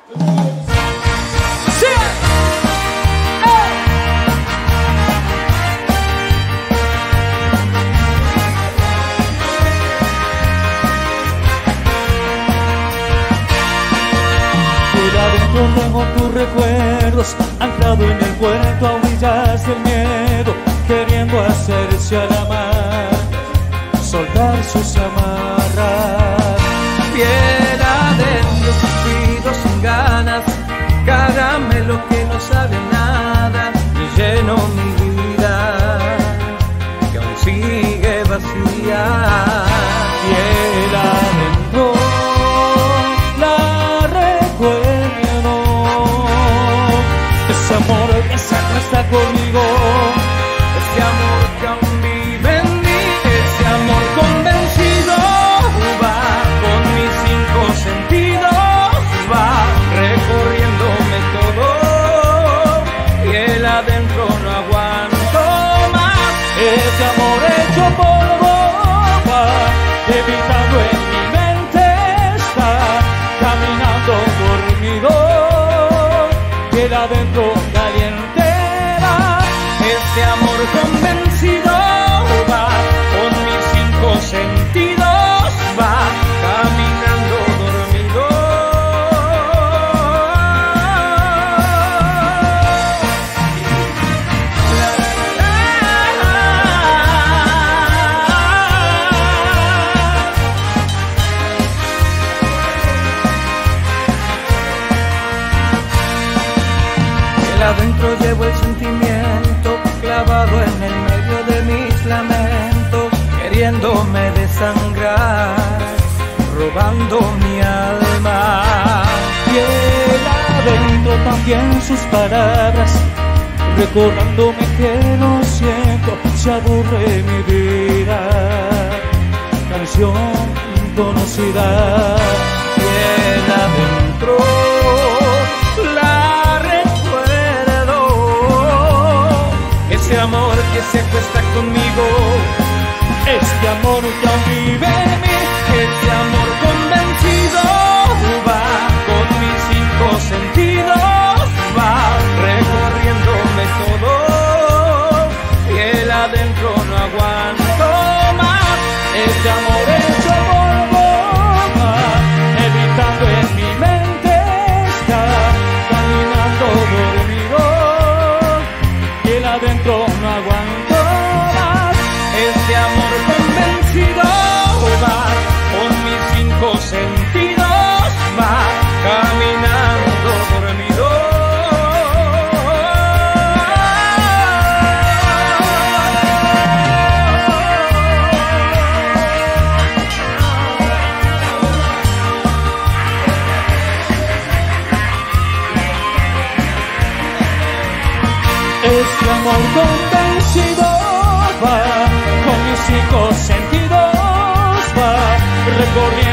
Tengo tus recuerdos anclado en el puerto, a orillas del miedo, queriendo hacerse a la mar, soldar sus amarras. Piel adentro, suspiros sin ganas, caramelo que no sabe nada, y lleno mi vida que aún sigue vacía. Piel adentro, la recuerdo, ese amor que siempre está conmigo, ese amor que aún vive en mí, ese amor convencido va con mis cinco sentidos, va recorriéndome todo, y el adentro no aguanto más. ese amor hecho polvo va evitando en mi mente, está caminando dormido, y el adentro caliente va. Ese amor convencido va con mis cinco sentidos, va caminando dormido. El adentro llevo el sentimiento clavado en el medio de mis lamentos, queriéndome desangrar, robando mi alma. Y el adentro también sus palabras, recordándome que no siento, se aburre mi vida, canción conocida. Y el adentro la recuerdo, ese amor que siempre está conmigo, Este amor que aún vive en mí, ese amor convencido va con mis cinco sentidos, va recorriéndome todo, y el adentro no aguanto más. este amor hecho polvo va evitando en mi mente, está caminando dormido, y el adentro no aguanto más. Este amor convencido va con mis cinco sentidos, va caminando dormido. Este amor convencido va con mis cinco sentidos, va recorriendo